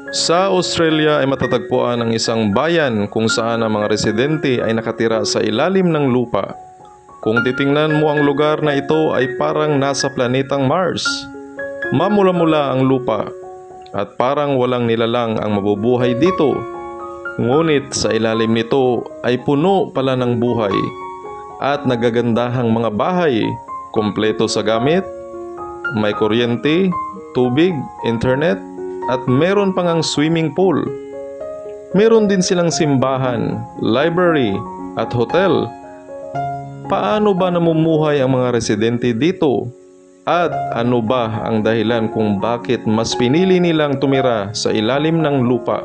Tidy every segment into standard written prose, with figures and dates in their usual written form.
Sa Australia ay matatagpuan ang isang bayan kung saan ang mga residente ay nakatira sa ilalim ng lupa. Kung titingnan mo ang lugar na ito ay parang nasa planetang Mars. Mamula-mula ang lupa at parang walang nilalang ang mabubuhay dito. Ngunit sa ilalim nito ay puno pala ng buhay at nagagandahang mga bahay, kompleto sa gamit, may kuryente, tubig, internet, at meron pang ang swimming pool. Meron din silang simbahan, library, at hotel. Paano ba namumuhay ang mga residente dito? At ano ba ang dahilan kung bakit mas pinili nilang tumira sa ilalim ng lupa?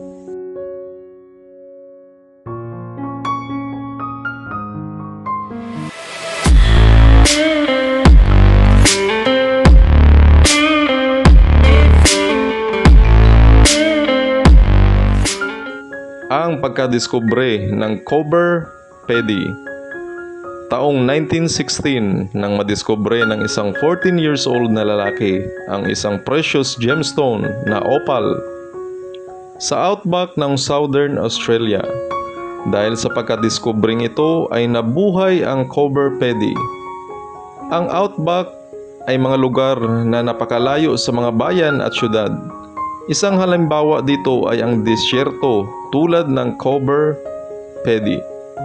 Ang pagkadiskubre ng Coober Pedy. Taong 1916 nang madiskubre ng isang 14 years old na lalaki ang isang precious gemstone na opal sa outback ng Southern Australia. Dahil sa pagkadiskubring ito ay nabuhay ang Coober Pedy. Ang outback ay mga lugar na napakalayo sa mga bayan at syudad. Isang halimbawa dito ay ang disyerto tulad ng Coober Pedy.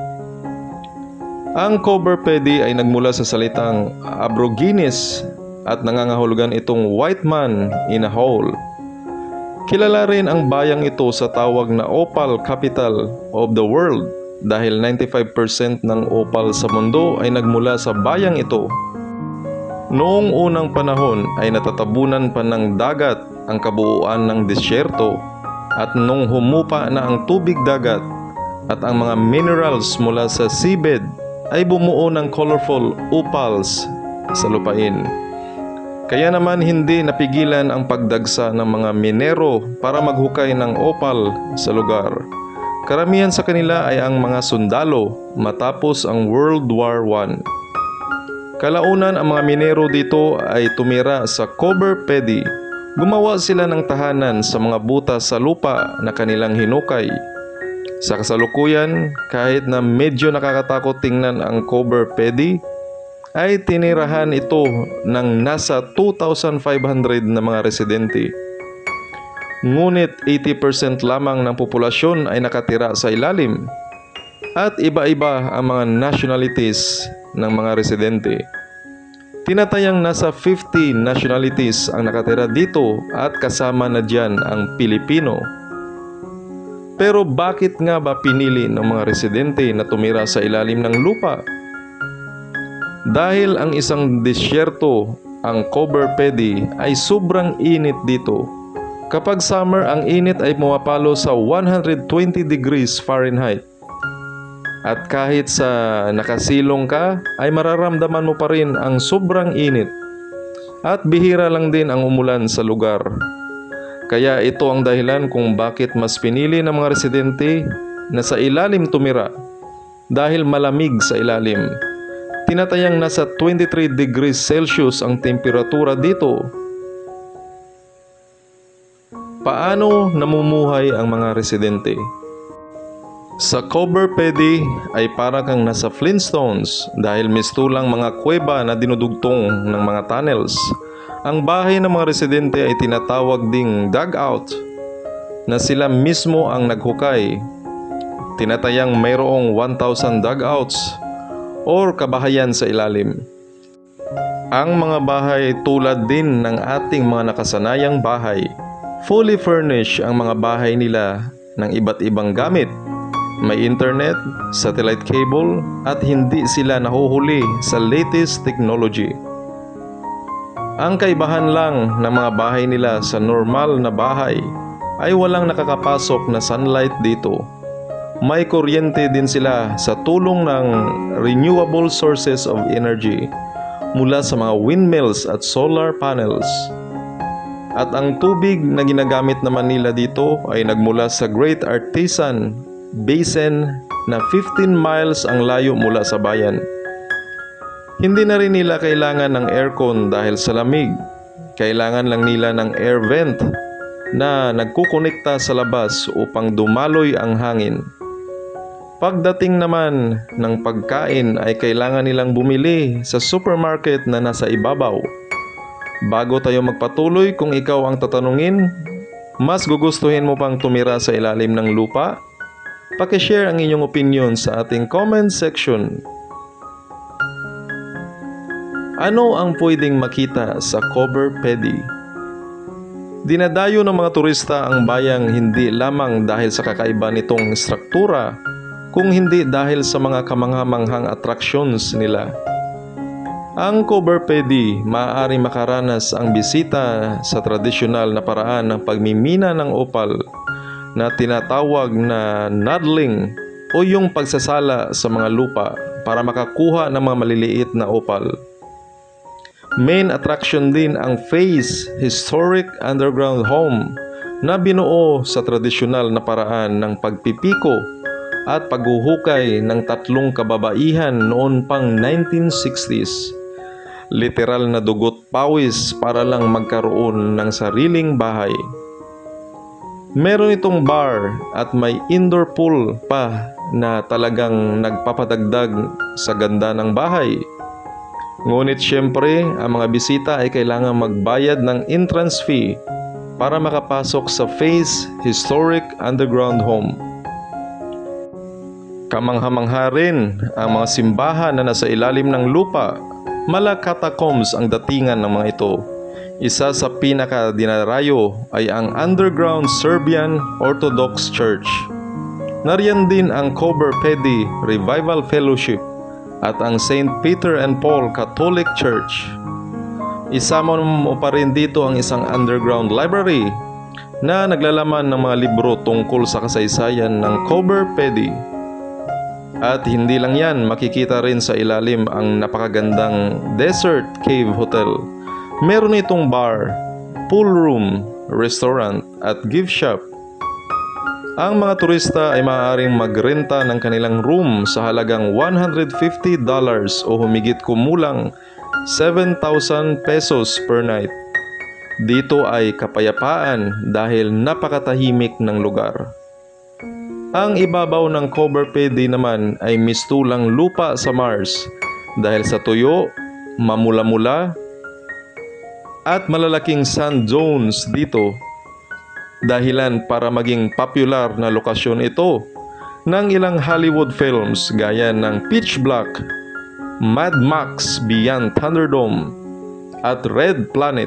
Ang Coober Pedy ay nagmula sa salitang Aborigines at nangangahulugan itong white man in a hole. Kilala rin ang bayang ito sa tawag na opal capital of the world dahil 95% ng opal sa mundo ay nagmula sa bayang ito. Noong unang panahon ay natatabunan pa ng dagat ang kabuuan ng disyerto at nung humupa na ang tubig dagat at ang mga minerals mula sa seabed ay bumuo ng colorful opals sa lupain. Kaya naman hindi napigilan ang pagdagsa ng mga minero para maghukay ng opal sa lugar. Karamihan sa kanila ay ang mga sundalo matapos ang World War I. Kalaunan ang mga minero dito ay tumira sa Coober Pedy. Gumawa sila ng tahanan sa mga butas sa lupa na kanilang hinukay. Sa kasalukuyan, kahit na medyo nakakatakot tingnan ang Coober Pedy, ay tinirahan ito ng nasa 2,500 na mga residente. Ngunit 80% lamang ng populasyon ay nakatira sa ilalim at iba-iba ang mga nationalities ng mga residente. Tinatayang nasa 50 nationalities ang nakatira dito at kasama na dyan ang Pilipino. Pero bakit nga ba pinili ng mga residente na tumira sa ilalim ng lupa? Dahil ang isang disyerto, ang Coober Pedy, ay sobrang init dito. Kapag summer, ang init ay pumapalo sa 120 degrees Fahrenheit. At kahit sa nakasilong ka, ay mararamdaman mo pa rin ang sobrang init. At bihira lang din ang umulan sa lugar. Kaya ito ang dahilan kung bakit mas pinili ng mga residente na sa ilalim tumira. Dahil malamig sa ilalim. Tinatayang nasa 23 degrees Celsius ang temperatura dito. Paano namumuhay ang mga residente? Sa Coober Pedy ay para kang nasa Flintstones dahil mistulang mga kuweba na dinudugtong ng mga tunnels. Ang bahay ng mga residente ay tinatawag ding dugout na sila mismo ang naghukay. Tinatayang mayroong 1,000 dugouts or kabahayan sa ilalim. Ang mga bahay tulad din ng ating mga nakasanayang bahay. Fully furnished ang mga bahay nila ng iba't ibang gamit. May internet, satellite cable, at hindi sila nahuhuli sa latest technology. Ang kaibahan lang ng mga bahay nila sa normal na bahay ay walang nakakapasok na sunlight dito. May kuryente din sila sa tulong ng renewable sources of energy mula sa mga windmills at solar panels. At ang tubig na ginagamit naman nila dito ay nagmula sa Great Artesian Basin na 15 miles ang layo mula sa bayan. Hindi na rin nila kailangan ng aircon dahil sa lamig. Kailangan lang nila ng air vent na nagkukonekta sa labas upang dumaloy ang hangin. Pagdating naman ng pagkain ay kailangan nilang bumili sa supermarket na nasa ibabaw. Bago tayo magpatuloy, kung ikaw ang tatanungin, mas gugustuhin mo pang tumira sa ilalim ng lupa? Paki-share ang inyong opinion sa ating comment section. Ano ang pwedeng makita sa Coober Pedy? Dinadayo ng mga turista ang bayang hindi lamang dahil sa kakaiba nitong struktura, kung hindi dahil sa mga kamangha-manghang attractions nila. Ang Coober Pedy maaari makaranas ang bisita sa tradisyonal na paraan ng pagmimina ng opal na tinatawag na noodling o yung pagsasala sa mga lupa para makakuha ng mga maliliit na opal. Main attraction din ang Faye's Historic Underground Home na binuo sa tradisyonal na paraan ng pagpipiko at paghuhukay ng 3 kababaihan noon pang 1960s. Literal na dugot pawis para lang magkaroon ng sariling bahay. Meron itong bar at may indoor pool pa na talagang nagpapadagdag sa ganda ng bahay. Ngunit syempre, ang mga bisita ay kailangan magbayad ng entrance fee para makapasok sa Faye's Historic Underground Home. Kamangha-mangha rin ang mga simbahan na nasa ilalim ng lupa. Mala catacombs ang datingan ng mga ito. Isa sa pinaka-dinarayo ay ang Underground Serbian Orthodox Church. Nariyan din ang Coober Pedy Revival Fellowship at ang St. Peter and Paul Catholic Church. Isama mo pa rin dito ang isang underground library na naglalaman ng mga libro tungkol sa kasaysayan ng Coober Pedy. At hindi lang yan, makikita rin sa ilalim ang napakagandang Desert Cave Hotel. Meron itong bar, pool room, restaurant at gift shop. Ang mga turista ay maaaring magrenta ng kanilang room sa halagang $150 o humigit kumulang 7,000 pesos per night. Dito ay kapayapaan dahil napakatahimik ng lugar. Ang ibabaw ng Coober Pedy naman ay mistulang lupa sa Mars dahil sa tuyo, mamula-mula at malalaking sand dunes dito. Dahilan para maging popular na lokasyon ito ng ilang Hollywood films gaya ng Pitch Black, Mad Max Beyond Thunderdome at Red Planet.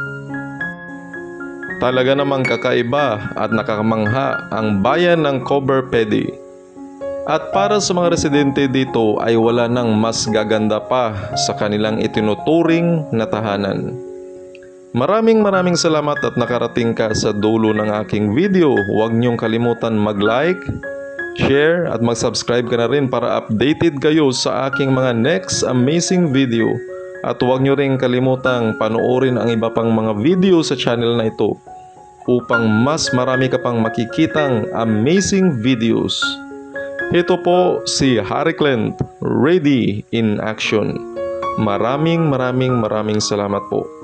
Talaga namang kakaiba at nakakamangha ang bayan ng Coober Pedy. At para sa mga residente dito ay wala nang mas gaganda pa sa kanilang itinuturing na tahanan. Maraming salamat at nakarating ka sa dulo ng aking video. Huwag niyong kalimutan mag-like, share at mag-subscribe ka na rin para updated kayo sa aking mga next amazing video. At huwag niyo rin kalimutang panoorin ang iba pang mga video sa channel na ito upang mas marami ka pang makikitang amazing videos. Ito po si Harry Clint, ready in action. Maraming salamat po.